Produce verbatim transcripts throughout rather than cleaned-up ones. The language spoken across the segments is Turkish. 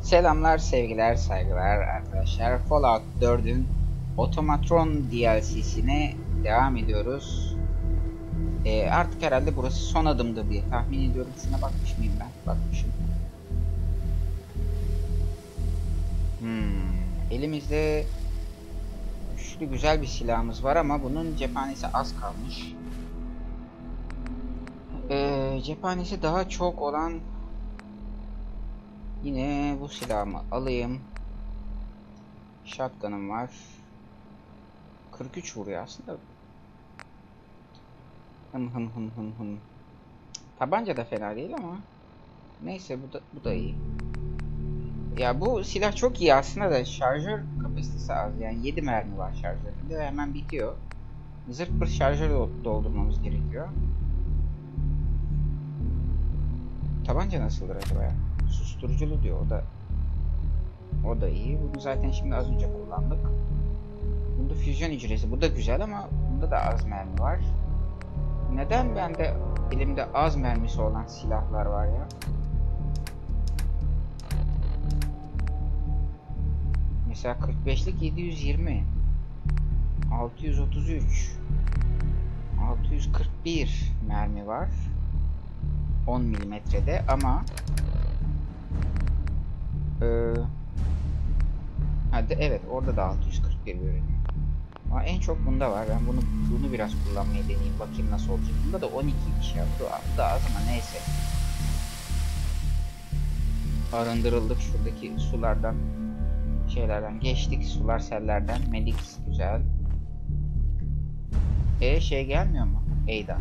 Selamlar, sevgiler, saygılar arkadaşlar. Fallout dördün Otomatron D L C'sine devam ediyoruz. Ee, artık herhalde burası son adımdır diye tahmin ediyorum. Şuna bakmış mıyım ben? Bakmışım. Hmm, elimizde güçlü güzel bir silahımız var ama bunun cephanesi az kalmış. Ee, cephanesi daha çok olan yine bu silahımı alayım. Shotgun'ım var. kırk üç vuruyor aslında. Hım hım hım hım hım. Tabanca da fena değil ama neyse, bu da bu da iyi. Ya bu silah çok iyi aslında da şarjör kapasitesi az, yani yedi mermi var şarjöründe ve hemen bitiyor. Zırt pırt şarjör doldurmamız gerekiyor. Tabanca nasıldır acaba ya? Susturuculu diyor, o da o da iyi. Bunu zaten şimdi az önce kullandık. Bunda füzyon hücresi, bu da güzel ama bunda da az mermi var. Neden bende elimde az mermisi olan silahlar var ya? Mesela kırk beşlik yedi yüz yirmi, altı yüz otuz üç, altı yüz kırk bir mermi var on milimetrede ama e, hadi evet, orada da altı yüz kırk bir görünüyor. Ama en çok bunda var. Ben bunu bunu biraz kullanmayı deneyeyim, bakayım nasıl olacak. Bunda da on ikiymiş ya. Bu da az ama neyse. Arındırıldık şuradaki sulardan, şeylerden geçtik, sular sellerden. Medix güzel. E şey gelmiyor mu? Ada.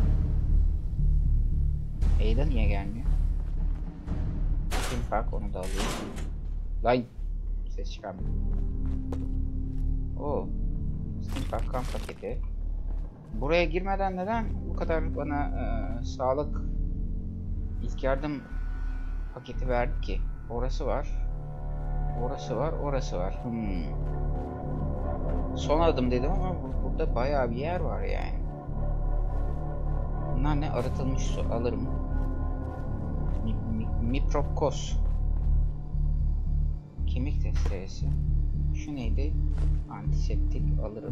Ada niye gelmiyor? Impact, onu da alayım. Lan ses çıkarmıyor. Oo. Impact kan paketi. Buraya girmeden neden bu kadar bana e, sağlık ilk yardım paketi verdi ki? Orası var. Orası var, orası var. Hmm. Son adım dedim ama burada bayağı bir yer var yani. Bunlar ne? Arıtılmış su alırım. Mi, mi, Miprokos. Kemik testeresi. Şu neydi? Antiseptik alırım.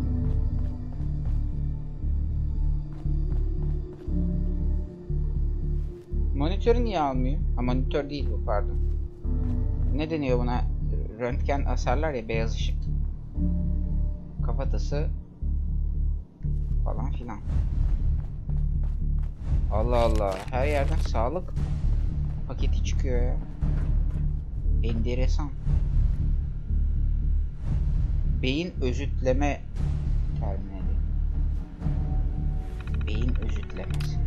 Monitörü niye almıyor? Ha, monitör değil bu, pardon. Ne deniyor buna? Röntgen asarlar ya, beyaz ışık. Kafatası falan filan. Allah Allah, her yerden sağlık paketi çıkıyor ya. Enteresan. Beyin özütleme terminali. Beyin özütlemesi.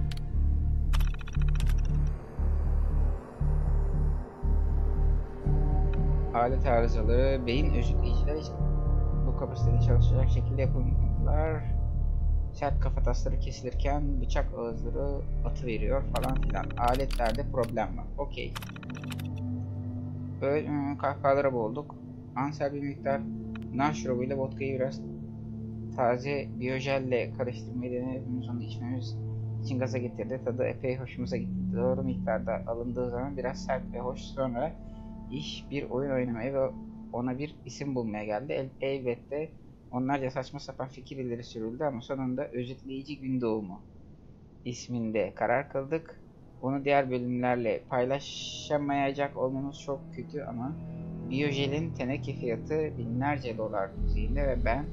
Alet arızaları, beyin özütleyiciler için bu kapasitede çalışacak şekilde yapılmışlar. Sert kafatasları kesilirken bıçak ağızları atıveriyor falan filan. Aletlerde problem var. Okey. Böyle kahkahalara boğulduk. Ansel bir miktar nar şurubuyla vodkayı biraz taze biyojelle karıştırmayı denediğimiz, onu içmemiz için gaza getirdi. Tadı epey hoşumuza gitti. Doğru miktarda alındığı zaman biraz sert ve hoş. Sonra iş bir oyun oynamaya ve ona bir isim bulmaya geldi. El elbette onlarca saçma sapan fikir ileri sürüldü ama sonunda Özetleyici Gün Doğumu isminde karar kıldık. Onu diğer bölümlerle paylaşamayacak olmamız çok kötü ama biyojelin teneke fiyatı binlerce dolar düzeyinde ve ben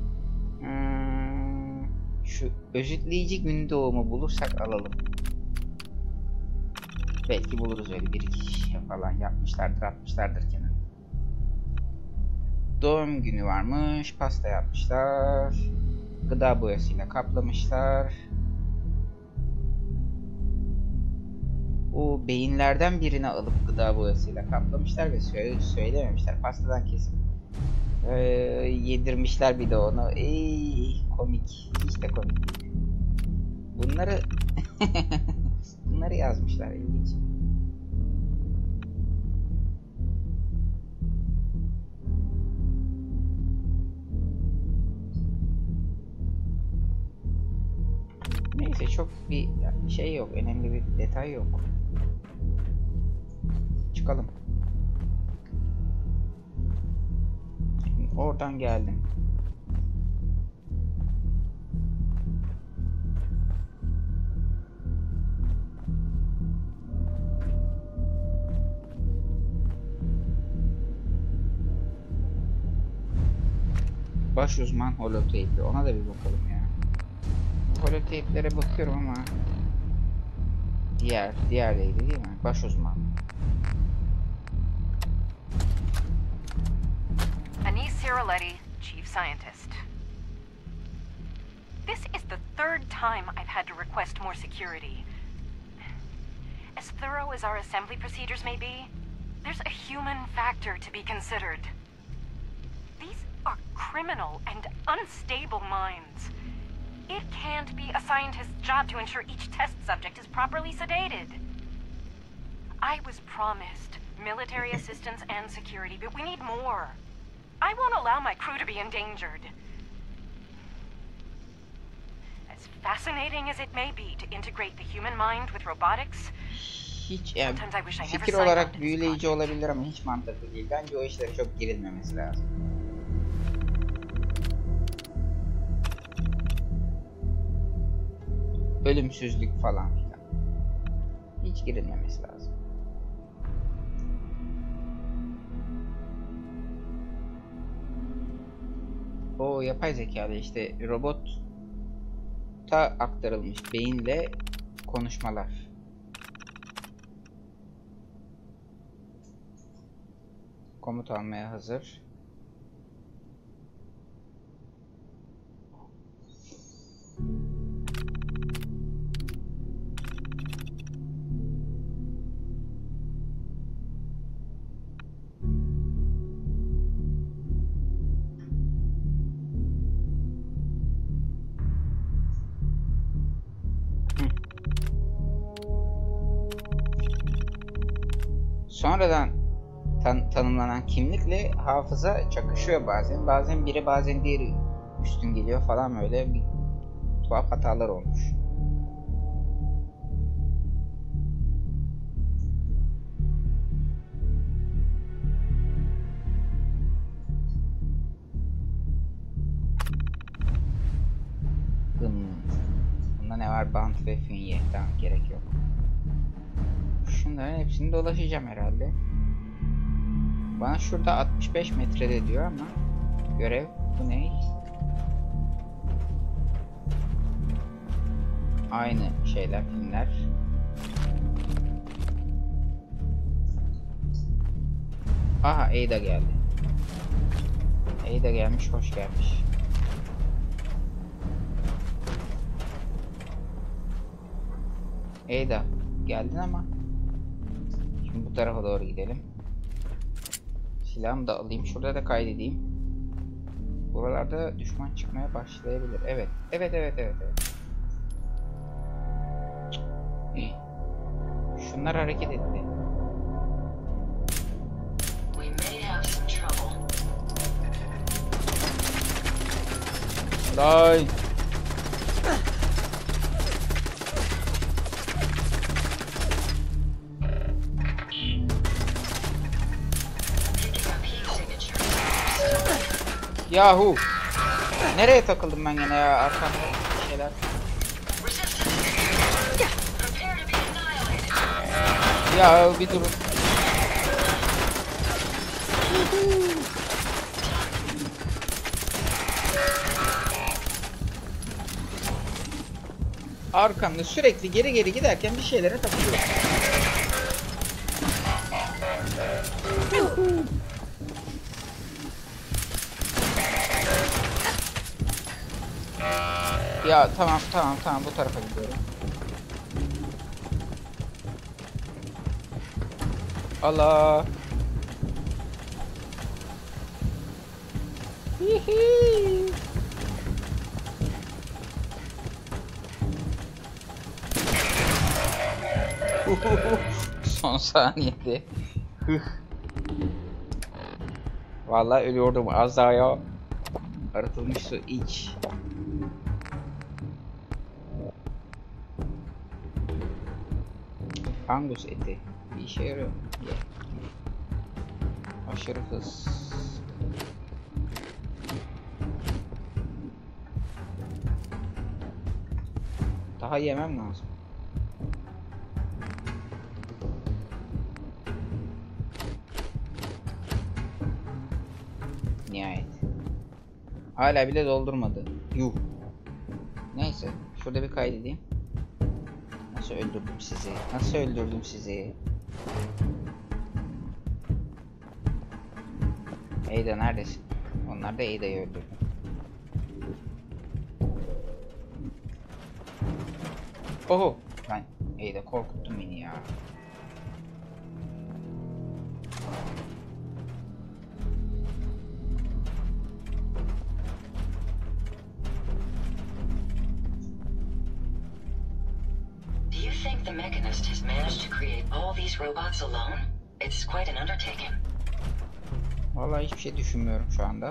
hmm, şu Özetleyici Gün Doğumu bulursak alalım. Belki buluruz, öyle bir iki kişi falan yapmışlardır, atmışlardır kenara. Doğum günü varmış, pasta yapmışlar, gıda boyasıyla kaplamışlar. O beyinlerden birini alıp gıda boyasıyla kaplamışlar ve söyle söylememişler. Pastadan kesip ee, yedirmişler bir de onu. Ey komik, hiç de komik değil. Bunları bunları yazmışlar, ilginç. Neyse, çok bir şey yok, önemli bir detay yok. Çıkalım. Oradan geldim. Baş uzman holoteypli. Ona da bir bakalım ya. Holoteyplere bakıyorum ama diğer diğer değil değil mi? Baş uzman. Anise Ciroletti, Chief Scientist. This is the third time I've had to request more security. As thorough as our assembly procedures may be, there's a human factor to be considered. These are criminal and unstable minds. It can't be a scientist's job to ensure each test subject is properly sedated. I was promised military assistance and security, but we need more. I won't allow my crew to be endangered. As fascinating as it may be to integrate the human mind with robotics, Hiç yani sometimes I wish I never fikir signed on olarak to this büyüleyici project. olabilir ama hiç mantıklı değil. Bence o işlere çok girilmemesi lazım. Ölümsüzlük falan filan. Hiç girilmemesi lazım. O yapay zekalı işte robot ta aktarılmış beyinle konuşmalar. Komut almaya hazır. Sonradan tan tanımlanan kimlikle hafıza çakışıyor bazen. Bazen biri bazen diğeri üstün geliyor falan, böyle bir tuhaf hatalar olmuş. Hmm. Bunda ne var? Bant ve fünye. Tamam, gerek yok. Şunların hepsini dolaşacağım herhalde. Bana şurada altmış beş metrede diyor ama görev bu ne? Aynı şeyler, filmler. Aha, Ada geldi. Ada gelmiş, hoş gelmiş. Ada geldin ama şimdi bu tarafa doğru gidelim. Silahımı da alayım. Şurada da kaydedeyim. Buralarda düşman çıkmaya başlayabilir. Evet. Evet evet evet evet. İyi. Şunlar hareket etti. Lay. Yahu. Nereye takıldım ben gene ya, arkamda bir şeyler. Ya bir durun. Arkamda sürekli geri geri giderken bir şeylere takılıyorum. Ya tamam tamam tamam, bu tarafa gidiyorum. Allah. Hihi. Son saniyede. Vallahi ölüyordum az daha ya. Arıtılmış su iç. Angus eti bir işe yarıyor. Ye. Aşırı hız. Daha yemem lazım. Nihayet. Hala bile doldurmadı. Yuh. Neyse. Şurada bir kaydedeyim. Nasıl öldürdüm sizi? Nasıl öldürdüm sizi? Ada neredesin? Onlar da Ada'yı öldürdü. Oho! Lan Ada korkuttun beni ya. Do you think the Mechanist has managed to create all these robots alone? It's quite an undertaking. Vallahi hiçbir şey düşünmüyorum şu anda.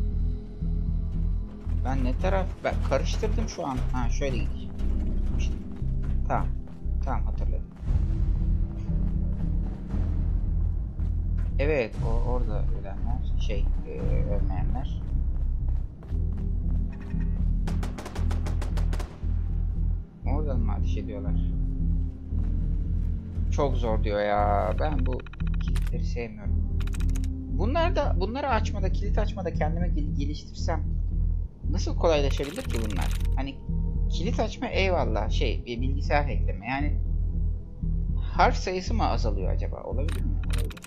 Ben ne taraf... Ben karıştırdım şu an. Ha şöyle gideceğim. İşte. Tamam. Tamam hatırladım. Evet o orada ölenler. Şey e, ölmeyenler. Oradan mı ateş ediyorlar? Çok zor diyor ya. Ben bu kilitleri sevmiyorum. Bunlar da bunları açmada, kilit açmada kendime gel geliştirsem nasıl kolaylaşabilir ki bunlar? Hani kilit açma eyvallah şey bir bilgisayar hackleme yani harf sayısı mı azalıyor acaba? Olabilir mi? Olabilir.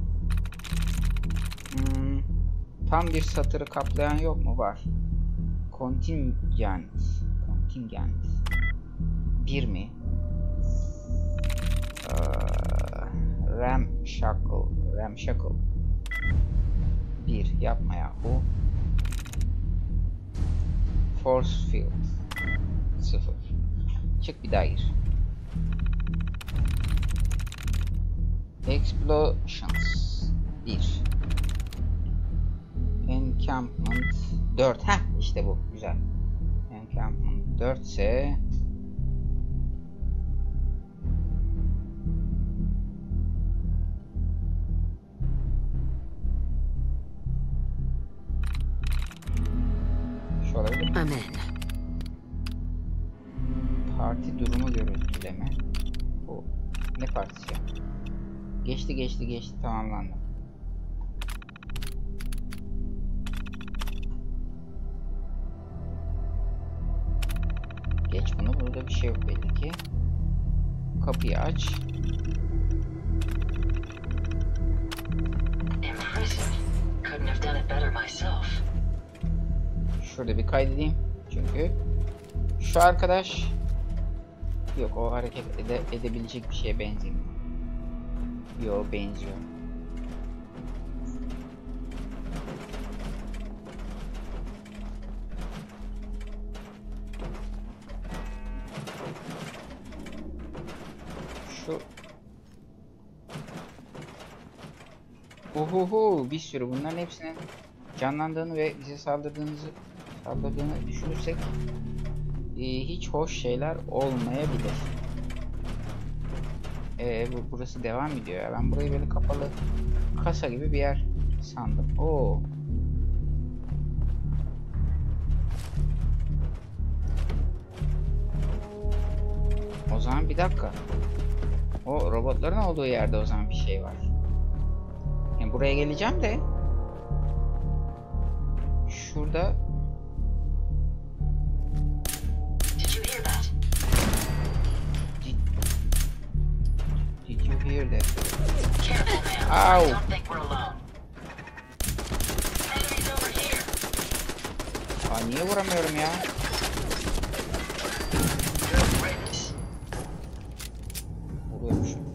Hmm, tam bir satırı kaplayan yok mu? Var. Contingent. Contingent. Bir mi? Ee, Ramshackle. Ramshackle. Bir. Yapma yahu. Force field. Sıfır. Çık bir daha gir. Explosions. Bir. Encampment. Dört. Heh işte bu. Güzel. Encampment dört ise şu olabilir mi? Amen. Parti durumu görüntüleme. Bu ne partisi ya? Geçti geçti geçti tamamlandı. Geç bunu, burada bir şey yok belli ki. Kapıyı aç. Impressive. Couldn't have done it better myself. Şurada bir kaydedeyim. Çünkü şu arkadaş yok o hareket ede edebilecek bir şeye benziyor. Yo benziyor. Şu Uhuhu bir sürü bunların hepsinin canlandığını ve bize saldırdığınızı saldırdığını düşünürsek e, hiç hoş şeyler olmayabilir. E, bu, burası devam ediyor ya. Ben burayı böyle kapalı kasa gibi bir yer sandım. Oo. O zaman bir dakika. O robotların olduğu yerde o zaman bir şey var. Yani buraya geleceğim de şurada Did you hear that? Did, did you hear that? Careful, man. Ow. I don't think we're alone. Enemies over here. Aa niye vuramıyorum ya? Good riddance. Vuruyormuşum.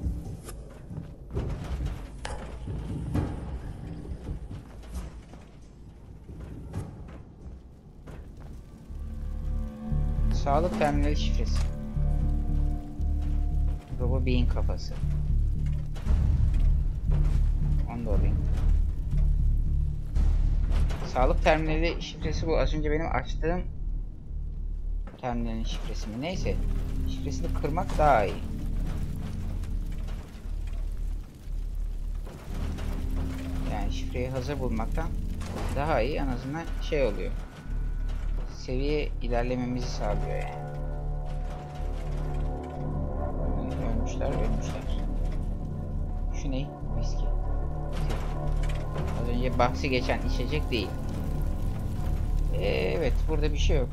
Sağlık terminali şifresi. Robo beyin kafası. Onu da alayım. Sağlık terminali şifresi bu. Az önce benim açtığım terminalin şifresi mi? Neyse. Şifresini kırmak daha iyi. Yani şifreyi hazır bulmaktan daha iyi. En azından şey oluyor. Seviye ilerlememizi sağlıyor yani. vermişler, vermişler. Şu ne? Viski. Az önce bahsi geçen içecek değil. Evet, burada bir şey yok.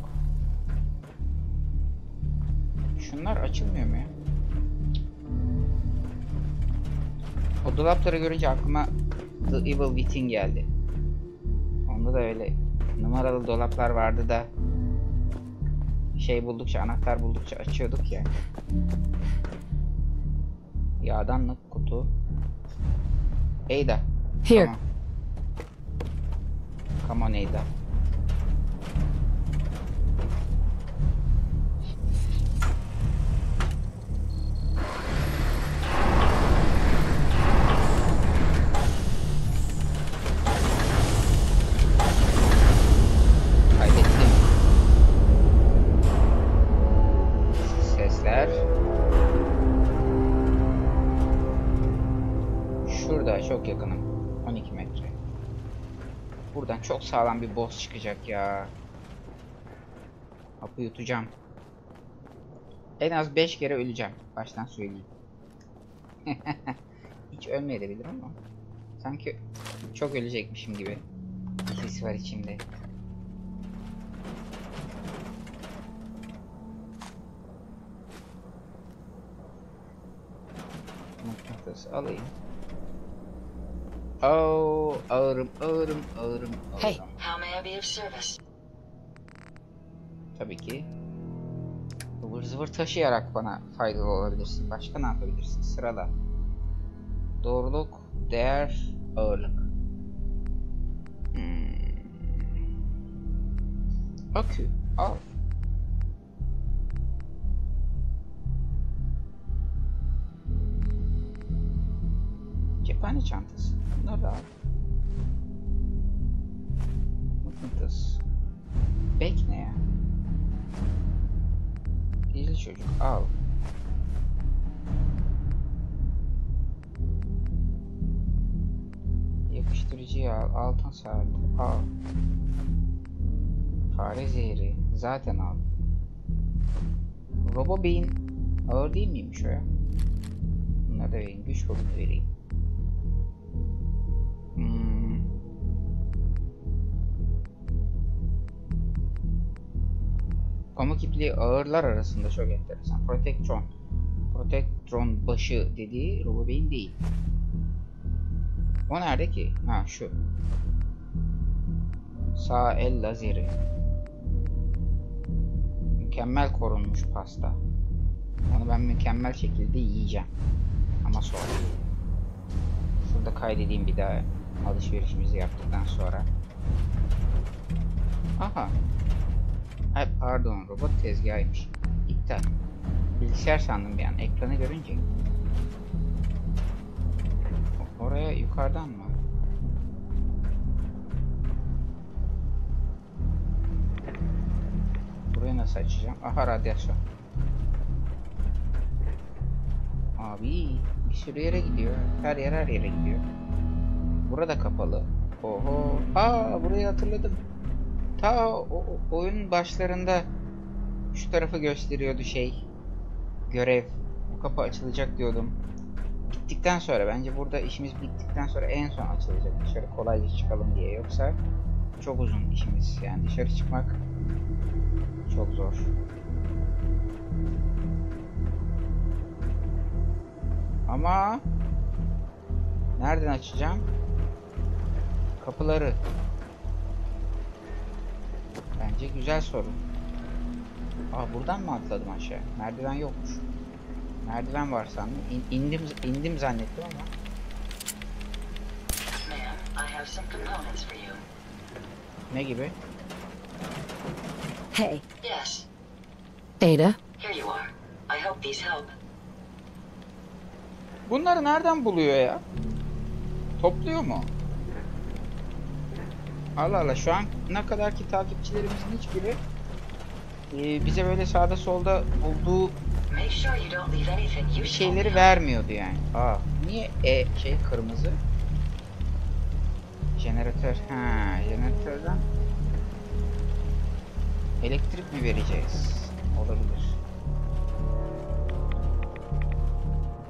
Şunlar açılmıyor mu ya? O dolapları görünce aklıma The Evil Within geldi. Onda da öyle numaralı dolaplar vardı da şey buldukça, anahtar buldukça açıyorduk ya. Yağdanlık kutu. Ada. Here. Come on. Come on Ada. Kaybettim. Sesler. Şurada çok yakınım. on iki metre. Buradan çok sağlam bir boss çıkacak ya. Hapı yutacağım. En az beş kere öleceğim. Baştan söyleyeyim. Hiç ölmeyebilir ama sanki çok ölecekmişim gibi bir his var içimde. Mıknatıs alayım. Oh, ağırım, ağırım, ağırım, ağırım. Hey. How may I be of service? Tabii ki. Zıvır zıvır taşıyarak bana faydalı olabilirsin. Başka ne yapabilirsin? Sırala. Doğruluk, değer, ağırlık. Hmm. Akü, al. Cephane çantası. Bunları da al. Mıknatıs. Bek ne ya? Gizli çocuk al. Yapıştırıcıyı al. Altın saat al. Fare zehri zaten al. Robo beyin ağır değil miymiş o ya? Bunları da vereyim. Güç bobini vereyim. Hmm. Pamuk ipliği ağırlar arasında çok enteresan. Protectron. Protectron başı dediği Robo beyin değil. O nerede ki? Ha şu. Sağ el lazeri. Mükemmel korunmuş pasta. Onu ben mükemmel şekilde yiyeceğim. Ama sonra. Şurada kaydedeyim bir daha alışverişimizi yaptıktan sonra. Aha. Ay pardon, robot tezgahıymış. İptal. Bilgisayar sandım bir an ekranı görünce. Oraya yukarıdan mı? Burayı nasıl açacağım? Aha, radyasyon. Abi bir sürü yere gidiyor. Her yer her yere gidiyor. Burada kapalı. Oho. Aa, burayı hatırladım. Ta o, o, oyunun başlarında şu tarafı gösteriyordu şey. Görev. Bu kapı açılacak diyordum. Gittikten sonra, bence burada işimiz bittikten sonra en son açılacak. Dışarı kolayca çıkalım diye. Yoksa çok uzun işimiz. Yani dışarı çıkmak çok zor. Ama nereden açacağım? Kapıları. Bence güzel soru. Aa, buradan mı atladım aşağı? Merdiven yokmuş. Merdiven var sandım. İn, indim indim zannettim ama. Ma'am, I have some components for you. Ne gibi? Hey, Yes, Ada. here you are. I hope these help. Bunları nereden buluyor ya? Topluyor mu? Allah Allah, şu an ne kadar ki takipçilerimizin hiçbiri e, bize böyle sağda solda bulduğu Make sure you don't leave anything bir useful şeyleri behind. vermiyordu yani. Aa, niye e şey kırmızı? Jeneratör. Ha, jeneratörden elektrik mi vereceğiz? Olabilir.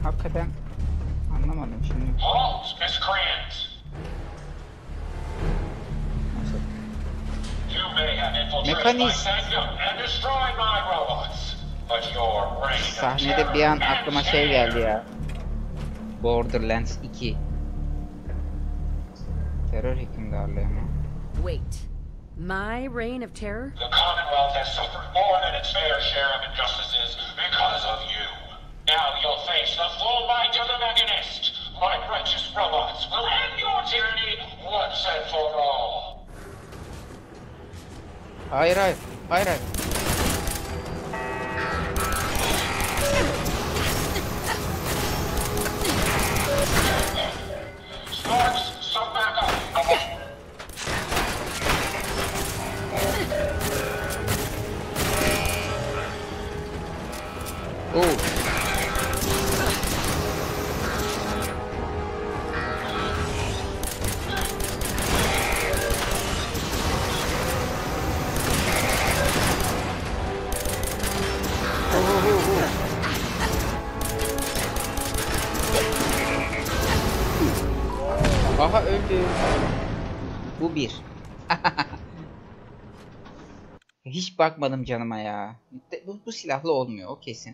hakikaten anlamadım şimdi. Halt, miscreant! Nasıl? You may have infiltrated my Mekanis- sanctum and destroyed my robots, but your reign of Sahnede bir an terror aklıma ends şey geldi here. ya. Borderlands iki. Terör hükümdarlığı mı? Wait. My reign of terror? The Commonwealth has suffered more than its fair share of injustices because of you. Now you'll face the full might of the Mechanist. My righteous robots will end your tyranny once and for all. Hayır hayır. Hayır hayır. Sparks, some backup. Oo. Aha öldü. Bu bir. Hiç bakmadım canıma ya. Bu, bu silahlı olmuyor o kesin.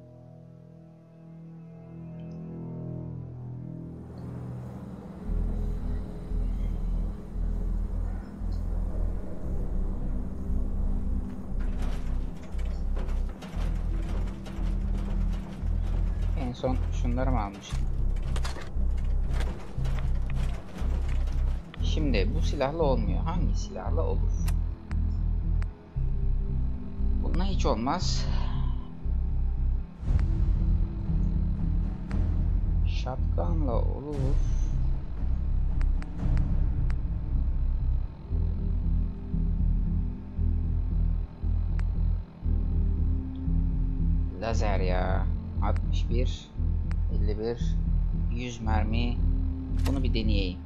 En son şunları mı almıştım? Şimdi bu silahlı olmuyor. Hangi silahlı olur? Bununla hiç olmaz. Shotgun'la olur. Lazer ya. altmış bir, elli bir, yüz mermi. Bunu bir deneyeyim.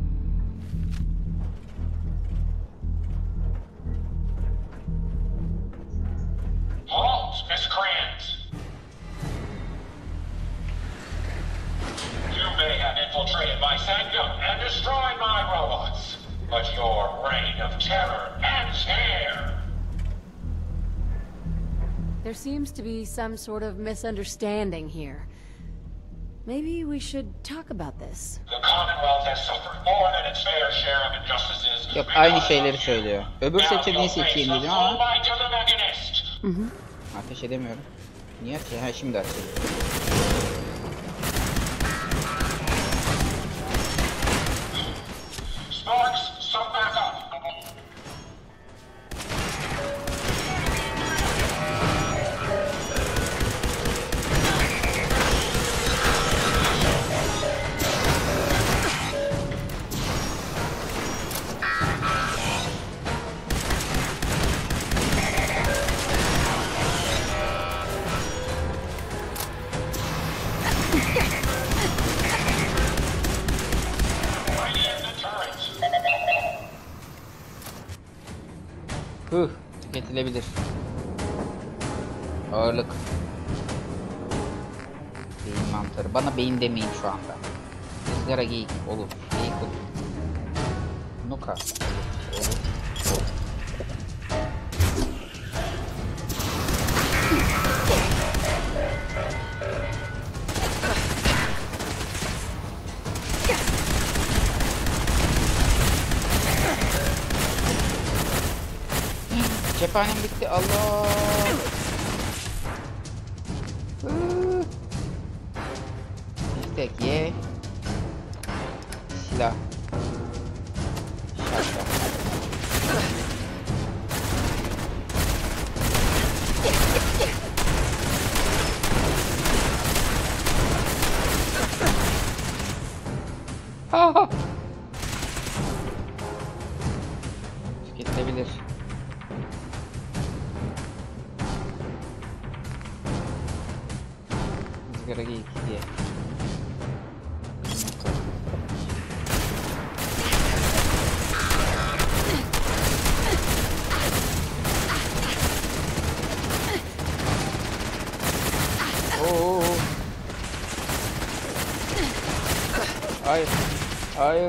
Halt, miscreant! You may have infiltrated my sanctum and destroyed my robots, but your reign of terror ends here! There seems to be some sort of misunderstanding here. Maybe we should talk about this. The Commonwealth has suffered more than its fair share of injustices. Yok, aynı şeyleri söylüyor. Öbür seçeneği seçeyim dedim ama Hı hı. ateş edemiyorum. Niye atıyor? Ha şimdi atıyor. Sparks, some backup. Hıh, tüketilebilir. Ağırlık. Beyin mantarı. Bana beyin demeyin şu anda. Izgara geyik olur. Geyik olur. Nuka. Olur. Olur. Cephanem bitti. Allah. Hı. İstek ye. Silah. Şarjör. Ha. Tüketilebilir. Izgara geyik diye. Oo. Hayır. Hayır.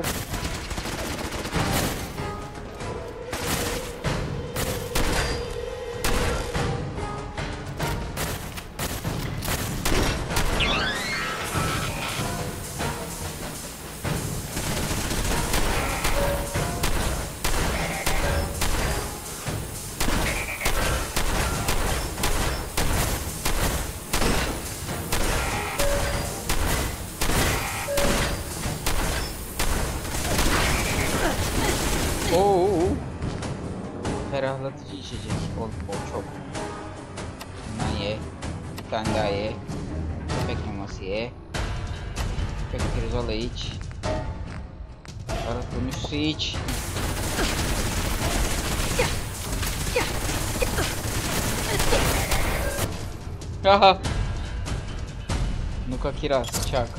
Oo. Ferahlatıcı içecek. O, o çok. Bundan ye. Bir tane daha ye. Köpek maması ye. Köpek pirzola iç. Arıtılmış su iç. Haha. Nuka kiraz çak.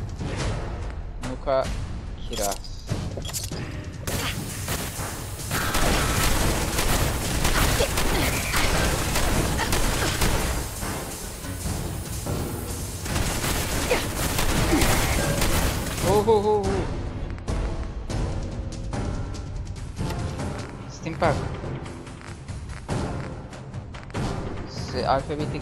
Nuka kiraz. Ohoho. Steampunk. S alfabetik.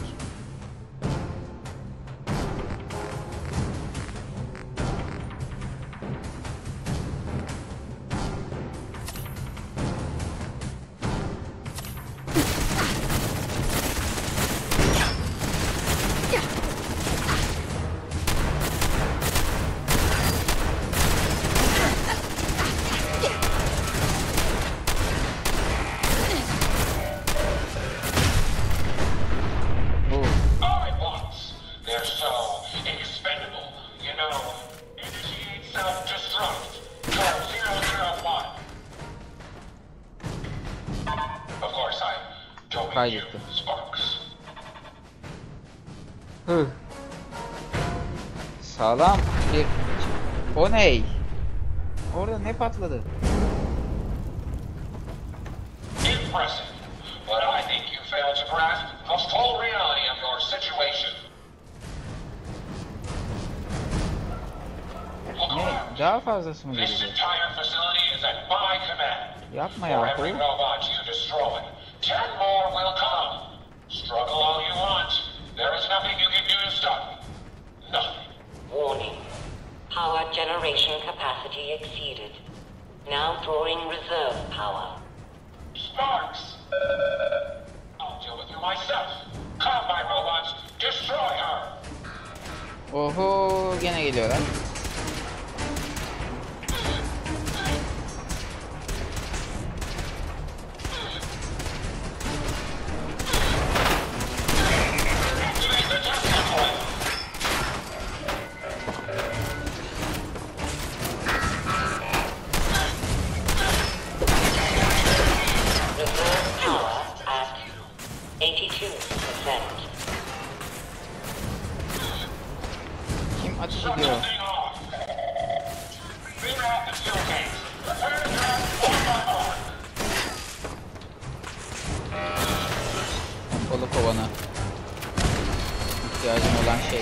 Kaydettim. Hı. Sağlam bir... O ney? Orada ne patladı? Impressive, but I think you failed to grasp the full reality of your situation. Ne? Daha fazlası mı This gelecek? entire facility is at my command. Yapma For every yahu. robot you destroy, ten more will come. Struggle all you want. There is nothing you can do to stop me. Nothing. Warning. Power generation capacity exceeded. Now drawing reserve power. Sparks! I'll deal with you myself. Come, my robots. Destroy her. Oho, gene geliyorlar. Reserve power at eighty-two percent. Kim ateş Shut ediyor? the thing off. Clear out the fuel tanks. Prepare to drop one by one. Kolu kovanı. İhtiyacım olan şey.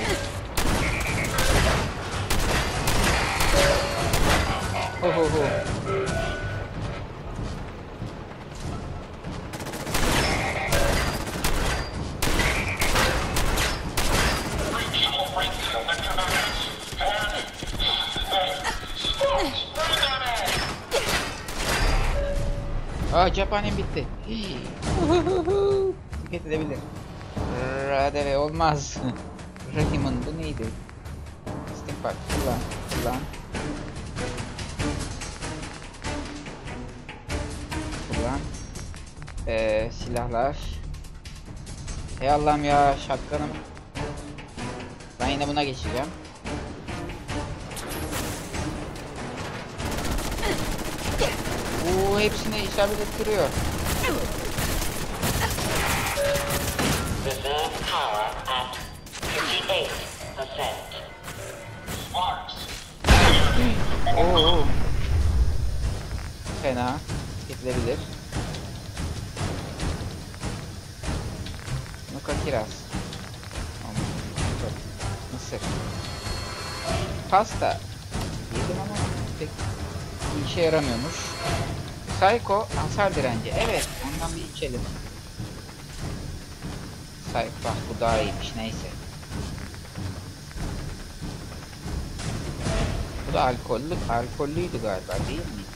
Ho ho ho. People break the electromagnets. And... Hey, Sparks, bring them in. Aa, cephanem bitti. Tüket edebilir. Radeve olmaz. Rahiman bu neydi? Steampunk kullan kullan. Kullan. Ee, silahlar. Hey Allah'ım ya, şatkanım. Ben yine buna geçeceğim. Oo, hepsini isabet ettiriyor. Reserve power at fifty-eight percent. Sparks. Oo. Fena. Gidilebilir. Nuka kiraz. Mısır. Pasta. Yedim pek bir işe yaramıyormuş. Psycho hasar direnci. Evet, ondan bir içelim. Psycho, bak bu daha iyiymiş, neyse. Bu da alkollü, alkollüydü galiba, değil mi?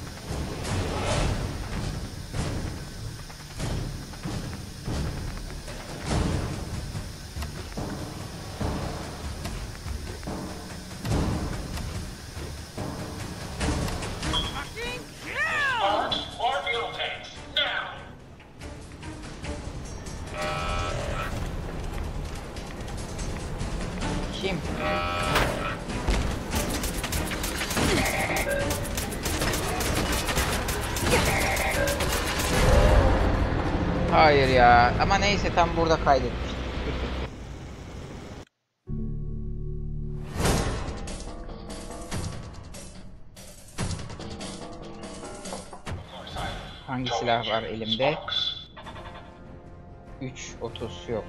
Kim? Hayır ya. Ama neyse, tam burada kaydetmiştim. Hangi silah var elimde? üç otuz yok.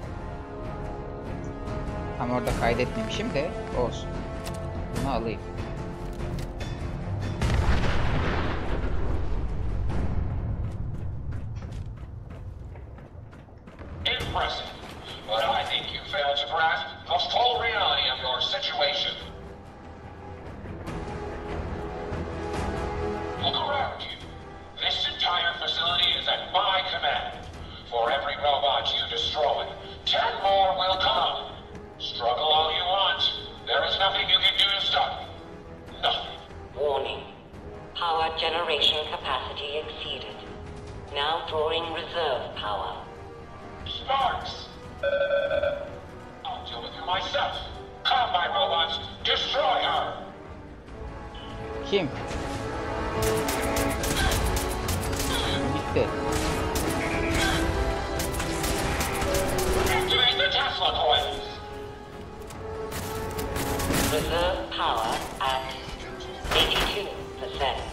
Tam orada kaydetmemişim de olsun. Bunu alayım. Impressive, but I think you failed to grasp the full reality of your situation. Look around you. This entire facility is at my command. For every robot you destroy, ten more will come. Struggle all you want. There is nothing you can do to stop me. Nothing. Warning. Power generation capacity exceeded. Now drawing reserve power. Sparks! I'll deal with you myself. Come, my robots. Destroy her. Kim? Bitti. Activate the Tesla coils. Reserve power at eighty-two percent.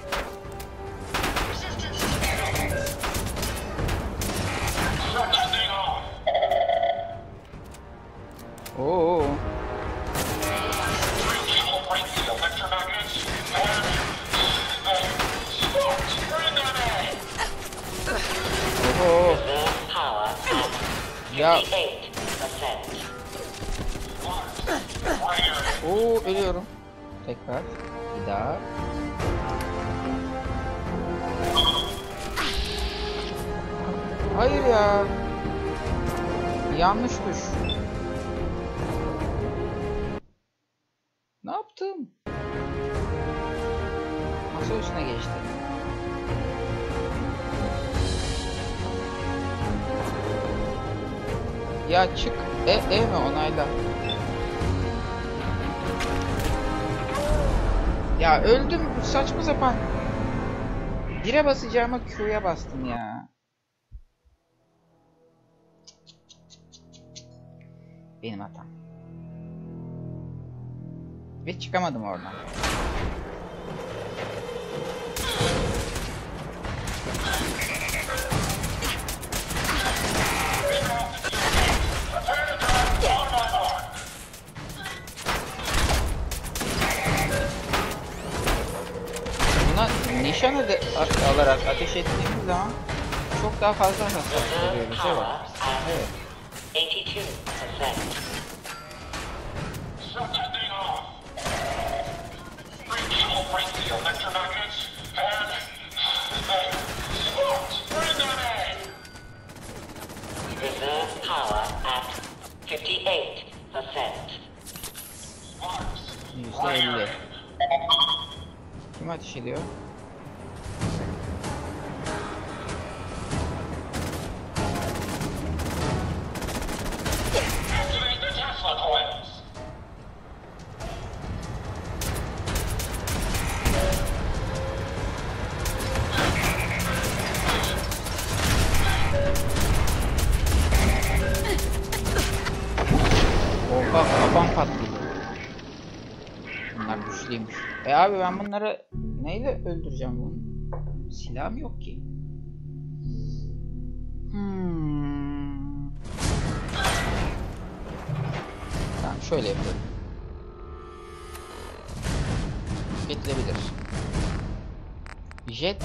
Shut that thing off. Oo. Three people break the electromagnets and the sparks. Bring them in. Oo. Reserve power at Ya. fifty-eight percent. Fire. Oo, ölüyorum. Tekrar. Bir daha. Hayır ya. Yanlış tuş. Ne yaptım? Masa üstüne geçtim. Ya çık. E, e mi onayla? Ya öldüm, saçma sapan. Bire basacağıma Q'ya bastım ya. Benim hatam. Ve çıkamadım oradan. Buna nişan ede- alarak ateş ettiğimiz zaman çok daha fazla hasar veriyor bize bak. Evet. eighty-two percent. Shut that thing off. Three people break the electromagnets and the sparks. Bring them in. Reserve power at fifty-eight percent. Sparks. yüzde elli. Kim ateş ediyor? Activate the Tesla coils. Oha, kafam patladı. Bunlar güçlüymüş. E abi ben bunları neyle öldüreceğim bunu? Silahım yok ki. Hmm. Tamam şöyle yapıyorum. tüketilebilir. Jet.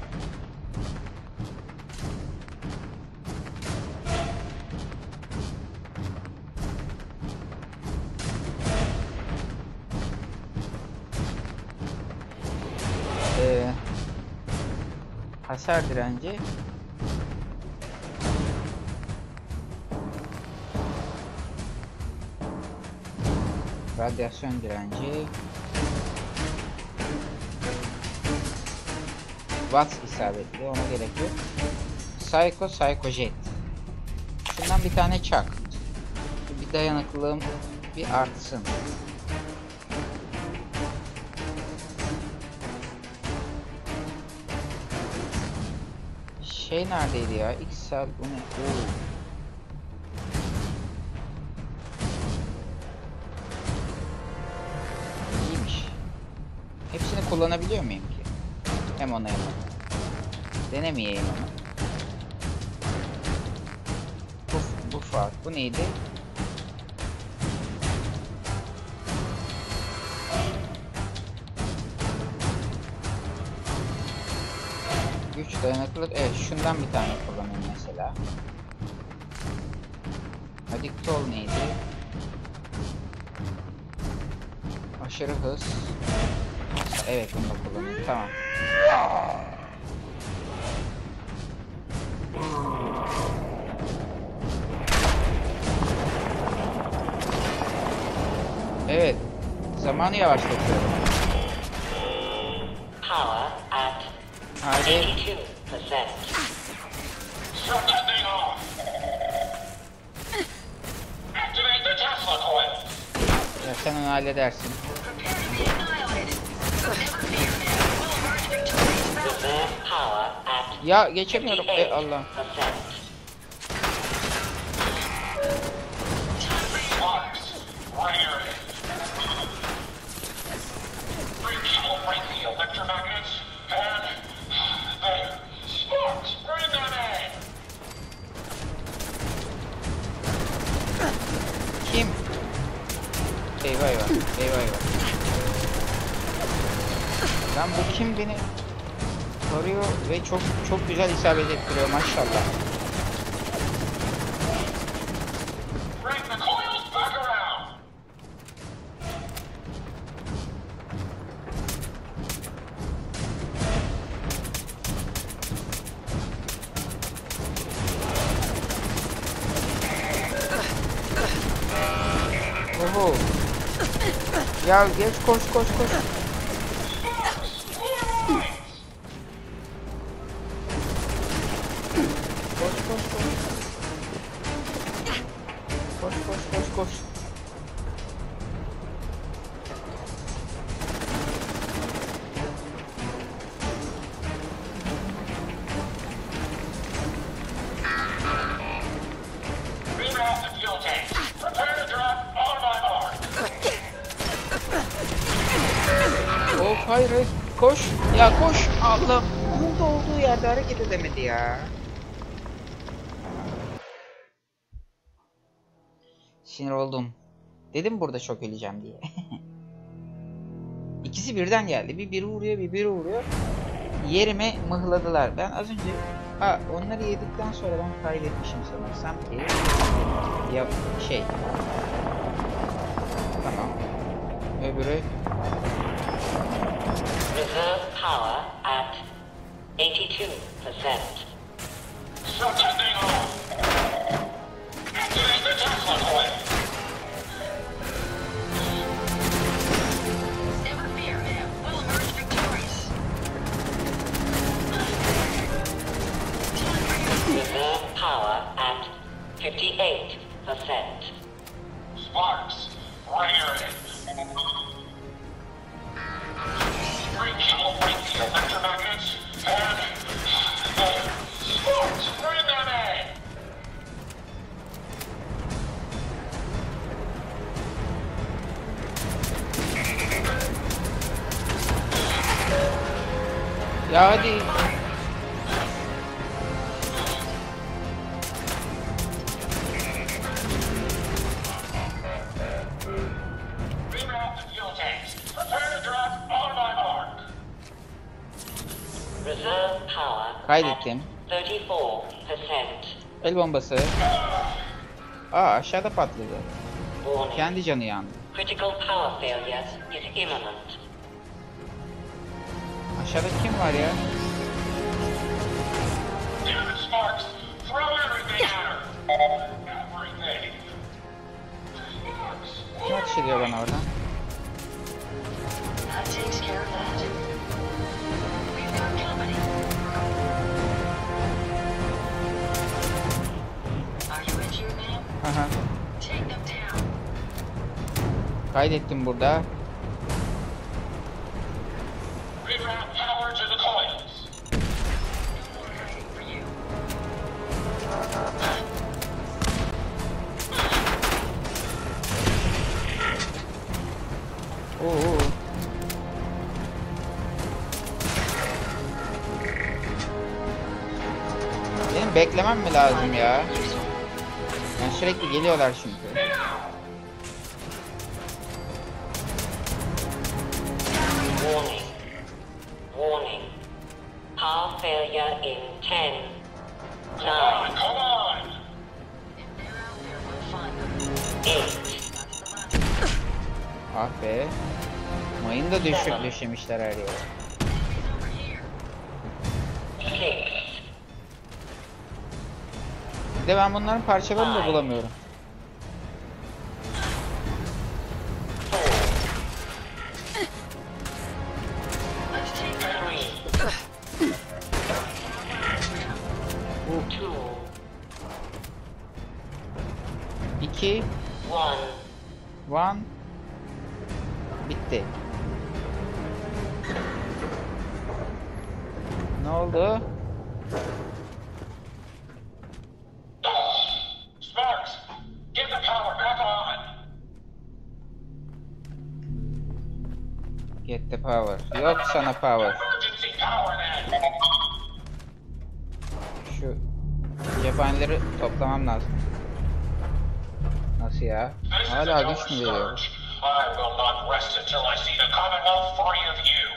Ee, hasar direnci. Radyasyon direnci. Watt isabetli, ona gerek yok. Psycho, Psycho Jet. Şundan bir tane çak. Bir dayanıklılığım bir artsın. Şey neredeydi ya? X sal bu ne? Oo. İyiymiş. Hepsini kullanabiliyor muyum ki? Hem ona hem ona. Denemeyeyim onu. Bu, bu fark. Bu neydi? Güç, dayanıklılık. Evet, şundan bir tane kullanayım mesela. Adiktol neydi? Aşırı hız. Evet, bunu da kullanayım. Tamam. Evet. Zamanı yavaşlatıyorum. Power at Hadi. eighty-two percent. Shut that thing off! Activate the Tesla coil! Ya sen onu halledersin. Reserve power at Ya geçemiyorum. E fifty-eight Allah. percent. Sparks, fire it! Three people break the electromagnets, and there. Sparks, bring them in! Kim? Eyvah eyvah. Eyvah eyvah. Lan bu kim beni tarıyor ve çok çok güzel isabet ettiriyor maşallah. Bring the coils back around! Oho. Ya geç koş koş koş. Koş koş koş. Koş koş koş koş. Reroute the fuel tanks. Prepare to drop on my mark. Of hayır hayır. Koş. Ya koş. Allah'ım. Onun da olduğu yerde hareket edemedi ya. Sinir oldum. Dedim burada çok öleceğim diye. İkisi birden geldi. Bir biri vuruyor, bir biri vuruyor. Yerime mıhladılar. Ben az önce ha onları yedikten sonra ben kaybetmişim sanırsam ki. Yap şey. Tamam. Öbürü. Reserve power at eighty-two percent. Shut that thing off! Activate the Tesla coil! Never fear, man. We'll emerge victorious. Reserve power at fifty-eight percent. Sparks, fire it! Three people break the electromagnets, and there. Sparks, bring them in! Ya hadi. Reroute the fuel tanks. Prepare to drop on my Kaydettim. thirty-four percent. El bombası. Aa, aşağıda patladı. Warning. Kendi canı yandı. Critical power failure is imminent. Aşağıda kim var ya? Damn it, Sparks! Throw everything at her! Everything! Sparks! Kim ateş ediyor bana oradan? That takes care of that. We've got company. Are you injured, ma'am? Aha. Take them down. Kaydettim burada. Reroute power to the coils! For you. Oo. Benim beklemem mi lazım ya? Yani sürekli geliyorlar çünkü. Warning. Warning. Power failure in ten. Come on, nine. come on! If they're out there, we'll find them. eight. That's the money. Ah be. Mayını da düşük düşemişler her yere. Enemies over here. six. Bir de ben bunların parçalarını da bulamıyorum. four. Let's take three. two. iki, one. one. Bitti. Ne oldu? Sparks! Get the power back on! Get the power. Yok sana power. Emergency power then! Şu cephaneleri toplamam lazım. Nasıl ya? This is a Hala Joe güç mü veriyor? Scourge. I will not rest until I see the Commonwealth free of you.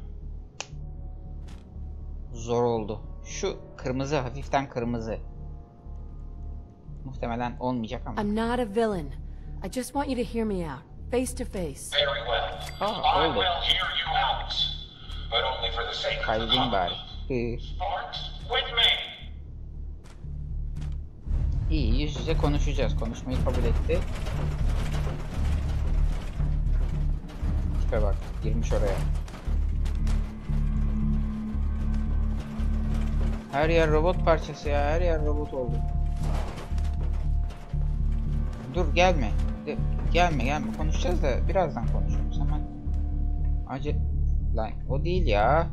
Zor oldu. Şu kırmızı, hafiften kırmızı. Muhtemelen olmayacak ama. I'm not a villain. I just want you to hear me out, face to face. Very well. Ah, I oldu. will hear you out. But only for the sake of the Kaydedeyim bari. Commonwealth. Hı. Sparks, with me! İyi, yüz yüze konuşacağız. Konuşmayı kabul etti. Tipe bak, girmiş oraya. Her yer robot parçası ya, her yer robot oldu. Dur gelme. De- gelme gelme konuşacağız da birazdan konuşuruz hemen. Acı lan o değil ya.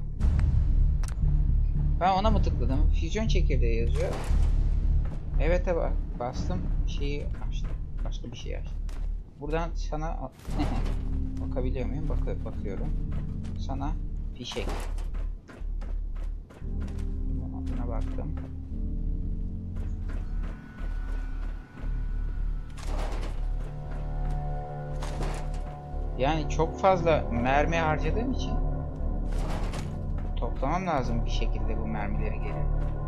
Ben ona mı tıkladım? Füzyon çekirdeği yazıyor. Evet bak bastım şeyi açtım. Başka bir şey açtım. Buradan sana bakabiliyor muyum? Bak bakıyorum. Sana fişek. Buna baktım. Yani çok fazla mermi harcadığım için toplamam lazım bir şekilde bu mermileri geri.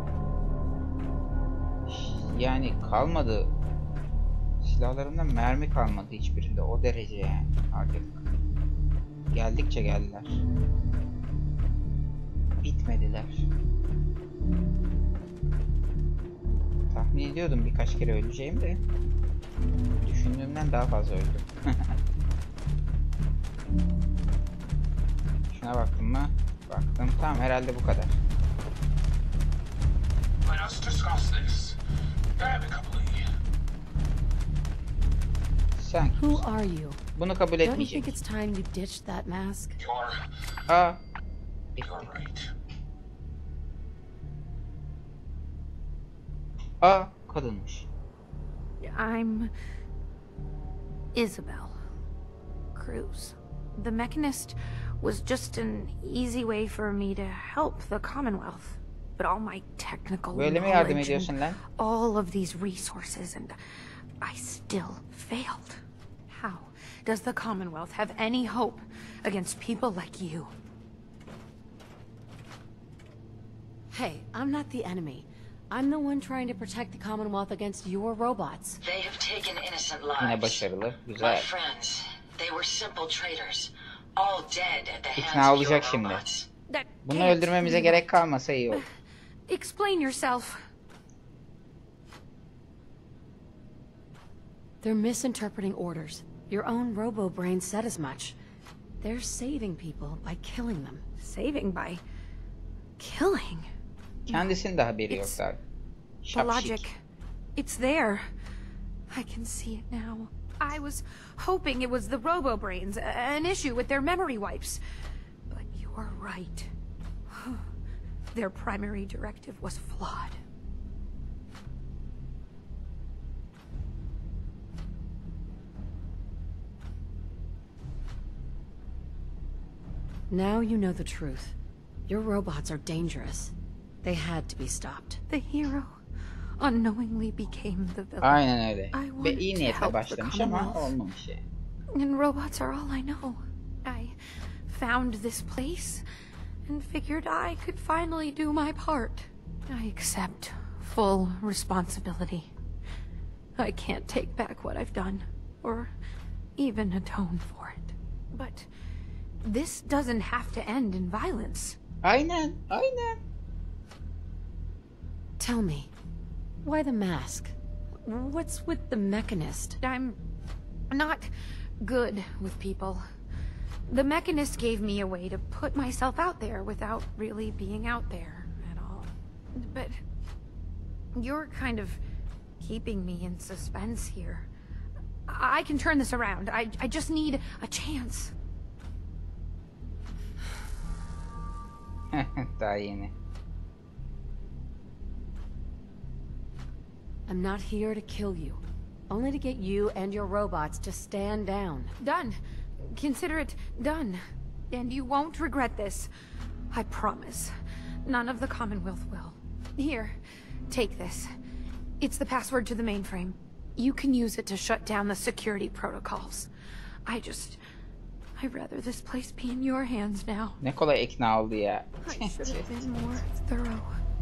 Yani kalmadı. Silahlarımda mermi kalmadı hiçbirinde. O derece yani harcadık. Geldikçe geldiler. Bitmediler. Tahmin ediyordum birkaç kere öleceğim de düşündüğümden daha fazla öldüm. Şuna baktım mı? Baktım. Tamam herhalde bu kadar. Let us discuss this amicably. Sen Who are you? bunu kabul Don't you etmeyecek. think it's time you ditched that mask? You're, Aa. you're right. Aa kadınmış. I'm Isabel Cruz. The Mechanist was just an easy way for me to help the Commonwealth. But all my technical Böyle mi yardım knowledge ediyorsun and lan? all of these resources, and I still failed. How does the Commonwealth have any hope against people like you? Hey, I'm not the enemy. I'm the one trying to protect the Commonwealth against your robots. They have taken innocent Yine lives. başarılı. My Güzel. friends, they were simple traitors, all dead at the İkna hands of your olacak şimdi. robots. That Bunu can't öldürmemize be gerek right. kalmasa iyi olur. Explain yourself. They're misinterpreting orders. Your own robo-brain said as much. They're saving people by killing them. Saving by killing. Kendisinin de haberi yok It's daha. The Şapşik. logic. It's there. I can see it now. I was hoping it was the robo-brains, a- an issue with their memory wipes. But you're right. Their primary directive was flawed. Now you know the truth. Your robots are dangerous. They had to be stopped. The hero unknowingly became the villain. Aynen öyle. I Ve wanted iyi to niyetle help the başlamış ama Commonwealth. olmamış yani. And robots are all I know. I found this place and figured I could finally do my part. I accept full responsibility. I can't take back what I've done, or even atone for it. But this doesn't have to end in violence. Aynen, aynen. Tell me, why the mask? What's with the Mechanist? I'm not good with people. The Mechanist gave me a way to put myself out there without really being out there at all. But you're kind of keeping me in suspense here. I can turn this around. I, I just need a chance. Daha yeni. I'm not here to kill you. Only to get you and your robots to stand down. Done. Consider it done. And you won't regret this. I promise. None of the Commonwealth will. Here, take this. It's the password to the mainframe. You can use it to shut down the security protocols. I just... I'd rather this place be in your hands now. Ne kolay ikna oldu ya. I should have been more thorough.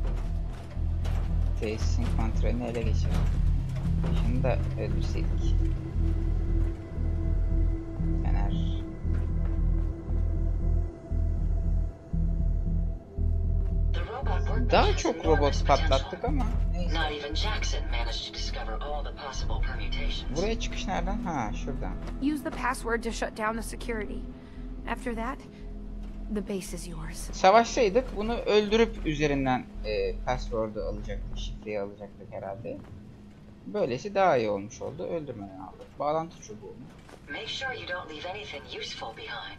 Tesisin kontrolünü ele geçirdik. Şunu da öldürseydik. Fener. The robot workbench Daha has çok enormous robot potential. patlattık ama neyse. Not even Jackson managed to discover all the possible permutations. Buraya çıkış nereden? Ha, şuradan. Use the password to shut down the security. After that, the base is yours. Savaşsaydık bunu öldürüp üzerinden e, password'u alacaktık, şifreyi alacaktık herhalde. Böylesi daha iyi olmuş oldu. Öldürmeden aldık. Bağlantı çubuğu. Make sure you don't leave anything useful behind.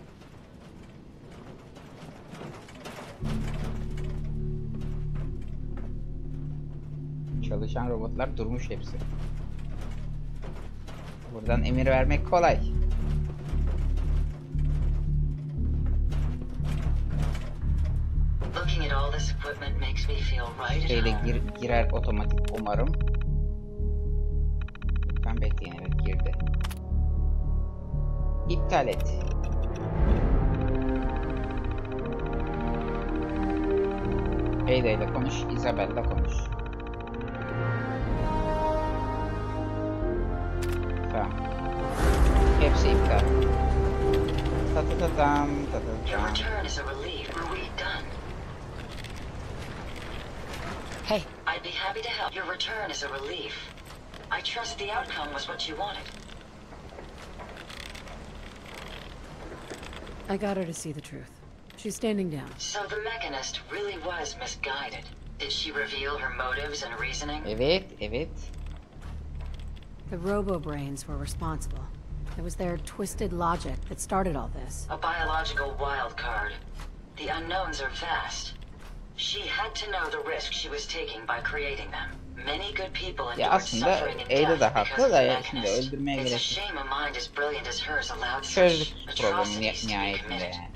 Çalışan robotlar durmuş hepsi. Buradan emir vermek kolay. Looking at all this equipment makes me feel right at Şeyde home. gir, girer otomatik umarım. Lütfen bekleyin, evet girdi. İptal et. Ada ile konuş, Isabel'le konuş. Tamam. Hepsi iptal. Ta ta ta tam, ta ta Your tam. return is a relief. Are we done? Hey, I'd be happy to help. Your return is a relief. I trust the outcome was what you wanted. I got her to see the truth. She's standing down. So the Mechanist really was misguided. Did she reveal her motives and reasoning? Evet, evet. The robo-brains were responsible. It was their twisted logic that started all this. A biological wild card. The unknowns are vast. She had to know the risk she was taking by creating them. Many good people Ya endured aslında suffering and Ada death da because haklı of da the ya şimdi Mechanist. öldürmeye It's a gerek yok. shame a mind as brilliant as hers allowed such Çözdük problemi atrocities to be nihayetinde committed. yani.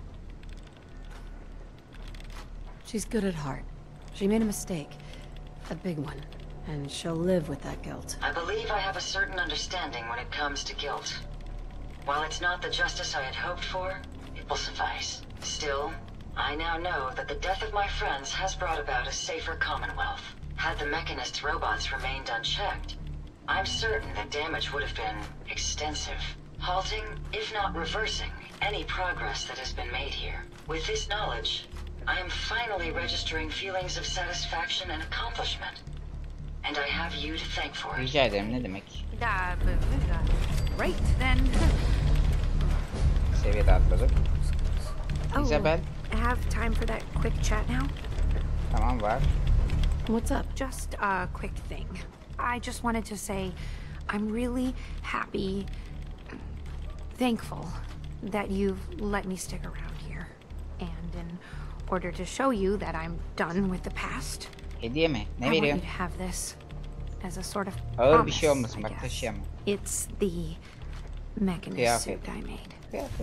She's good at heart. She made a mistake. A big one. And she'll live with that guilt. I believe I have a certain understanding when it comes to guilt. While it's not the justice I had hoped for, it will suffice. Still, I now know that the death of my friends has brought about a safer Commonwealth. Had the Mechanist's robots remained unchecked, I'm certain that damage would have been extensive, halting, if not reversing, any progress that has been made here. With this knowledge, I am finally registering feelings of satisfaction and accomplishment. And I have you to thank for it. Rica ederim, ne demek? Uh, Great, then. Seviyede atladık. Oh, Isabel. have time for that quick chat now? Tamam, var. What's up? Just a quick thing. I just wanted to say I'm really happy, thankful that you've let me stick around here. And in order to show you that I'm done with the past, Hediye mi? Ne I want you veriyorum? to have this as a sort of Ağır bir promise, şey olmasın, I bak guess. taşıyamam. It's the Mechanist Kıyafet. suit I made. Kıyafet.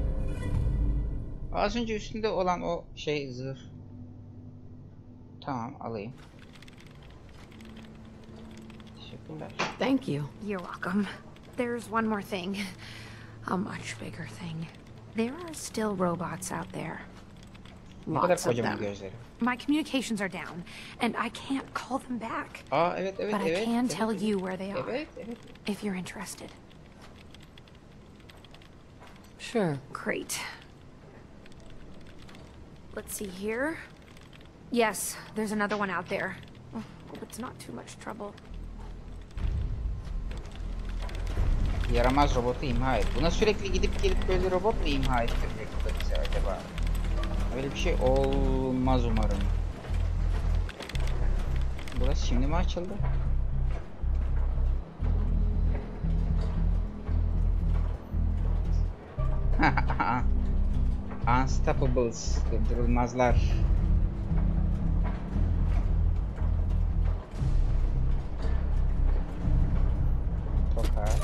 Az önce üstünde olan o şey zırh. Tamam, alayım. Teşekkürler. Thank you. You're welcome. There's one more thing. A much bigger thing. There are still robots out there. Ne kadar Lots of kocaman them. gözleri. My communications are down, and I can't call them back. Aa evet evet But I evet. can evet, tell evet. you where they are, Evet evet. if you're interested. Sure. Great. Let's see here. Yes, there's another one out there. Oh, hope it's not too much trouble. Yaramaz robotu imha et. Buna sürekli gidip gelip böyle robot mu imha ettirecek bu da bize acaba? Öyle bir şey olmaz umarım. Burası şimdi mi açıldı? Unstoppables, durdurulmazlar. Tokar.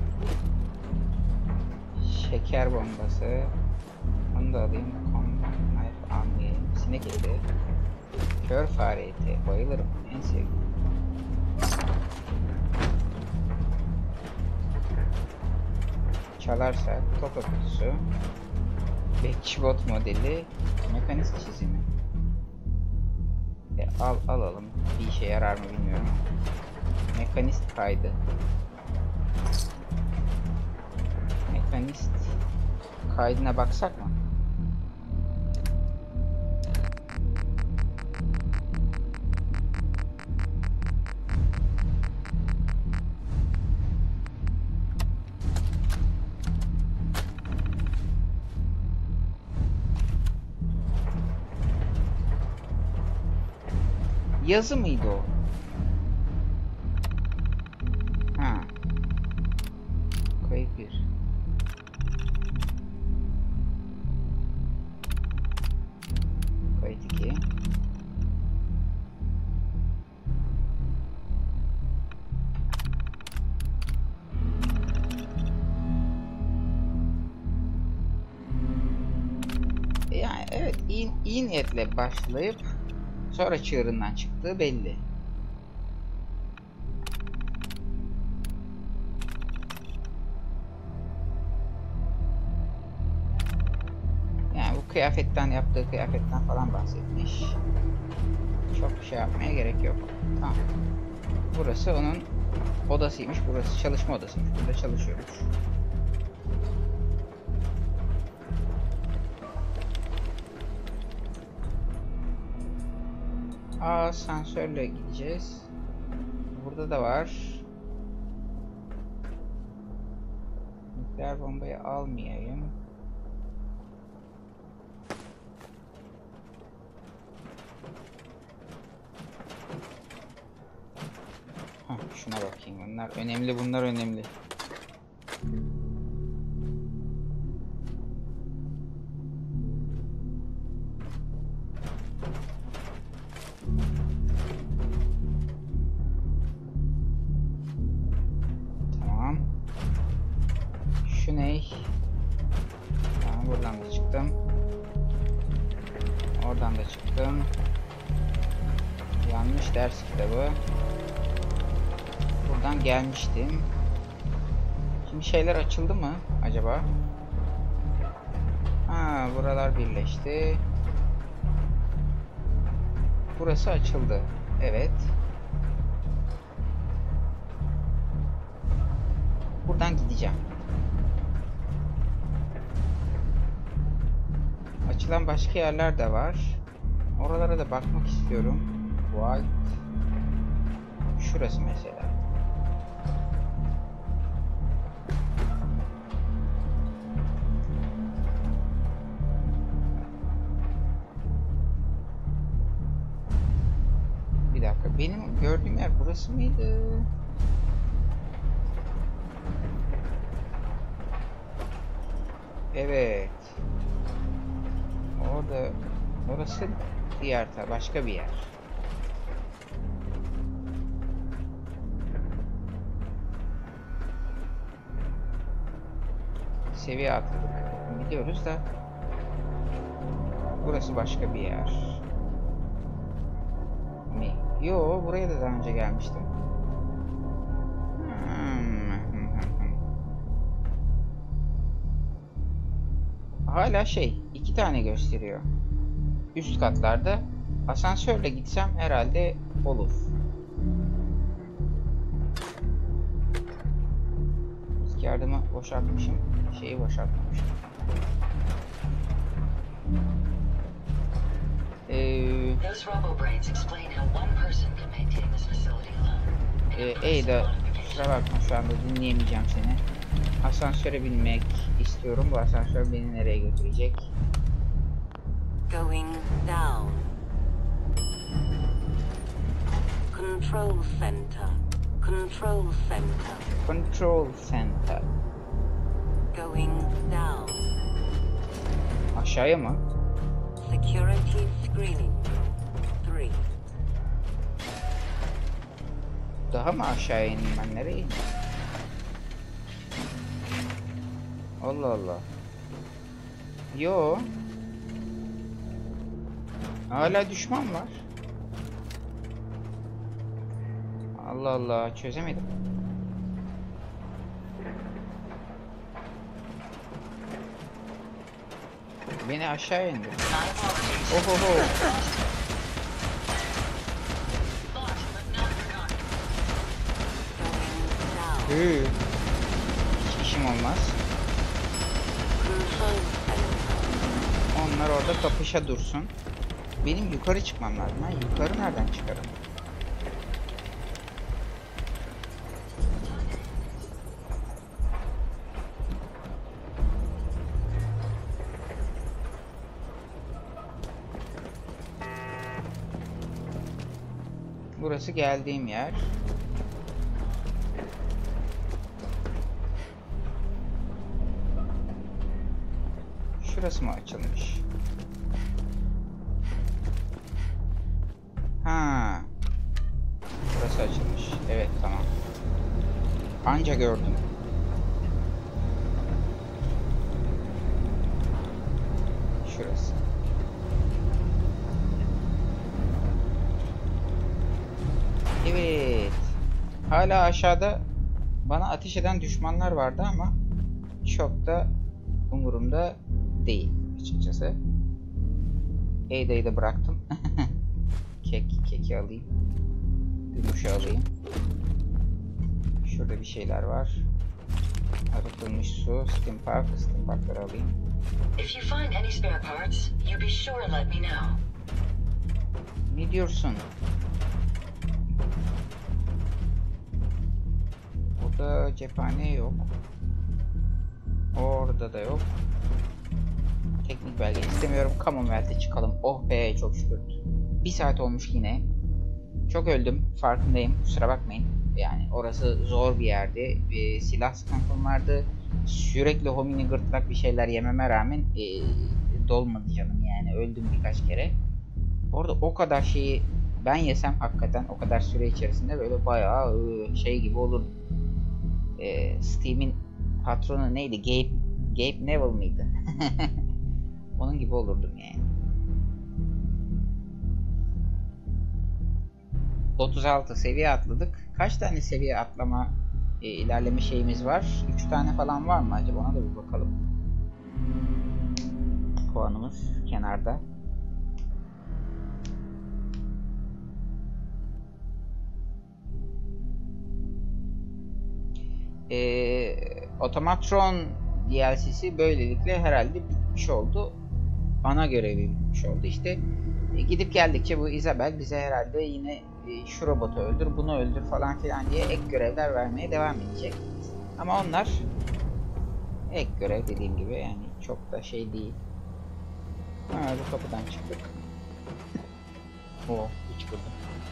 Şeker bombası. Onu da alayım. Knife almayayım. Sinek eti. Kör fare eti. Bayılırım. En sevdiğim. Çalarsak toka kutusu. Bekçi bot modeli. Mekanist çizimi. E, al alalım. Bir işe yarar mı bilmiyorum. Mekanist kaydı. Mekanist kaydına baksak mı? Yazı mıydı o? Ha. Kayıt bir. Kayıt iki. Yani evet iyi, iyi niyetle başlayıp sonra çığırından çıktığı belli. Yani bu kıyafetten, yaptığı kıyafetten falan bahsetmiş. Çok bir şey yapmaya gerek yok. Tamam. Burası onun odasıymış. Burası çalışma odasıymış. Burada çalışıyormuş. Asansörle gideceğiz. Burada da var. Nükleer bombayı almayayım. Hah, şuna bakayım. Bunlar önemli, bunlar önemli. Tamam. Şu ne? Tamam, buradan da çıktım. Oradan da çıktım. Yanlış ders kitabı. Buradan gelmiştim. Şimdi şeyler açıldı mı acaba? Ha, buralar birleşti. Burası açıldı. Evet. Buradan gideceğim. Açılan başka yerler de var. Oralara da bakmak istiyorum. White. Şurası mesela. Bir dakika. Benim gördüğüm yer burası mıydı? Evet. Orada, orası diğer taraf, başka bir yer. Seviye atladık. Biliyoruz da burası başka bir yer. Mi? Yo, buraya da daha önce gelmiştim. Hala şey, iki tane gösteriyor. Üst katlarda. Asansörle gitsem herhalde olur. İlk yardımı boşaltmışım. Şeyi boşaltmamışım. Eee... Ee, Ada, kusura bakma, şu anda dinleyemeyeceğim seni. Asansöre binmek istiyorum. Bu asansör beni nereye götürecek? Going down. Control center. Control center. Control center. Going down. Aşağıya mı? Security screening room three. Daha mı aşağıya ineyim ben? Nereye ineyim? Allah Allah. Yo. Hala düşman var. Allah Allah, çözemedim. Beni aşağı indir. Ohoho. Hı. Hiç işim olmaz. Onlar orada kapışa dursun. Benim yukarı çıkmam lazım. Ha, yukarı nereden çıkarım? Burası geldiğim yer. Şurası mı açılmış? Ha. Burası açılmış. Evet, tamam. Anca gördüm. Şurası. Evet. Hala aşağıda bana ateş eden düşmanlar vardı ama çok da umurumda değil açıkçası. Ada'yı da bıraktım. Kek, keki alayım. Gümüşü alayım. Şurada bir şeyler var. Arıtılmış su, steam park, steam parkları alayım. If you find any spare parts, you be sure to let me know. Ne diyorsun? Burada cephane yok. Orada da yok. Teknik belge istemiyorum. Commonwealth'e çıkalım. Oh be, çok şükür. Bir saat olmuş yine. Çok öldüm. Farkındayım. Kusura bakmayın. Yani orası zor bir yerdi. E, silah sıkıntım vardı. Sürekli homini gırtlak bir şeyler yememe rağmen e, dolmadı canım yani. Öldüm birkaç kere. Orada o kadar şeyi ben yesem hakikaten o kadar süre içerisinde böyle bayağı e, şey gibi olur. E, Steam'in patronu neydi? Gabe, Gabe Neville miydi? Onun gibi olurdum yani. otuz altı seviye atladık. Kaç tane seviye atlama e, ilerleme şeyimiz var? üç tane falan var mı acaba? Ona da bir bakalım. Puanımız kenarda. Otomatron D L C'si böylelikle herhalde bitmiş oldu. Ana görevi bitmiş oldu. İşte e, gidip geldikçe bu Isabel bize herhalde yine e, şu robotu öldür, bunu öldür falan filan diye ek görevler vermeye devam edecek. Ama onlar ek görev, dediğim gibi, yani çok da şey değil. Ha, bu kapıdan çıktık. Oh, hiç kırdım.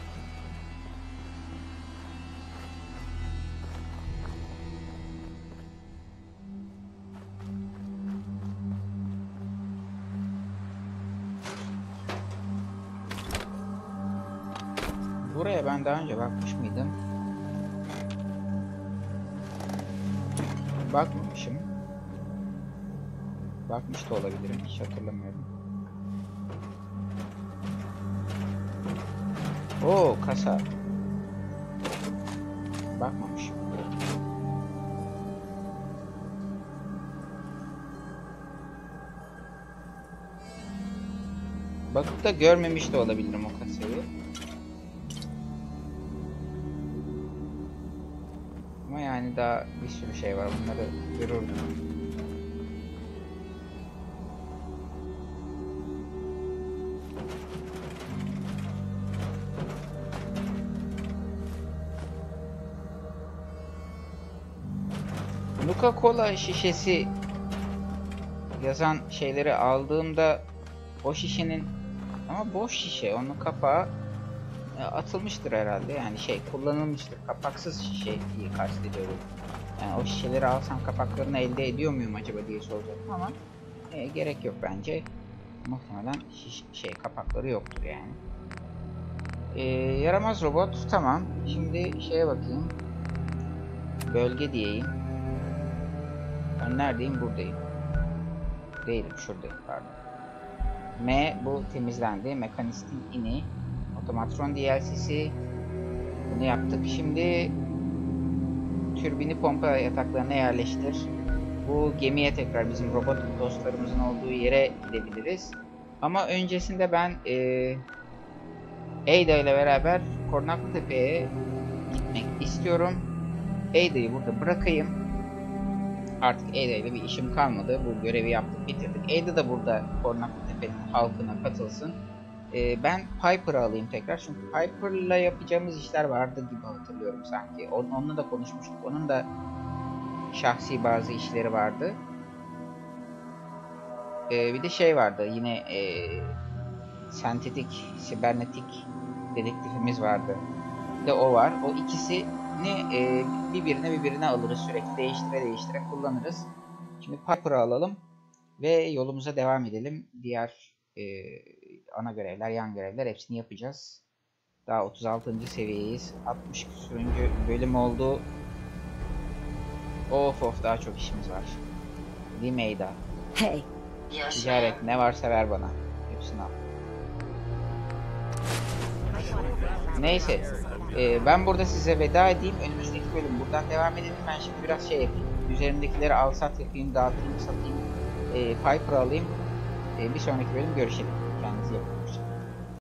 Buraya ben daha önce bakmış mıydım? Bakmamışım. Bakmış da olabilirim, hiç hatırlamıyorum. Oo, kasa. Bakmamışım. Bakıp da görmemiş de olabilirim o kasayı. Ama yani daha bir sürü şey var, bunları görürdüm. Coca-Cola şişesi yazan şeyleri aldığımda o şişenin, ama boş şişe, onun kapağı atılmıştır herhalde, yani şey kullanılmıştır, kapaksız şişeyi kastediyorum. Yani o şişeleri alsam kapaklarını elde ediyor muyum acaba diye soracaktım ama e, gerek yok bence. Muhtemelen şiş şey kapakları yoktur yani. E, yaramaz robot, tamam. Şimdi şeye bakayım. Bölge diyeyim. Ben neredeyim? Buradayım. Değilim, şuradayım, pardon. M, bu temizlendi. Mekanistin ini. Otomatron D L C'si. Bunu yaptık. Şimdi türbini pompa yataklarına yerleştir. Bu gemiye tekrar, bizim robot dostlarımızın olduğu yere gidebiliriz. Ama öncesinde ben e, Ada ile beraber Kornaklı Tepe'ye gitmek istiyorum. Ada'yı burada bırakayım. Artık Ada ile bir işim kalmadı. Bu görevi yaptık, bitirdik. Ada da burada Kornaklı Tepe'nin halkına katılsın. Ee, ben Piper'ı alayım tekrar. Çünkü Piper'la yapacağımız işler vardı gibi hatırlıyorum sanki. On, onunla da konuşmuştuk. Onun da şahsi bazı işleri vardı. Ee, bir de şey vardı. Yine e, sentetik, sibernetik dedektifimiz vardı. Bir de o var. O ikisini e, birbirine birbirine alırız. Sürekli değiştire değiştire kullanırız. Şimdi Piper'ı alalım ve yolumuza devam edelim. Diğer e, ana görevler, yan görevler, hepsini yapacağız. Daha otuz altıncı seviyeyiz. altmış küsürüncü bölüm oldu. Of of, daha çok işimiz var. Değil mi Ada? Hey. Yes, Ticaret, ne varsa ver bana. Hepsini al. Neyse. E, ben burada size veda edeyim. Önümüzdeki bölüm buradan devam edelim. Ben şimdi biraz şey yapayım. Üzerimdekileri al sat yapayım, dağıtayım, satayım. E, Piper'ı alayım. E, bir sonraki bölüm görüşelim.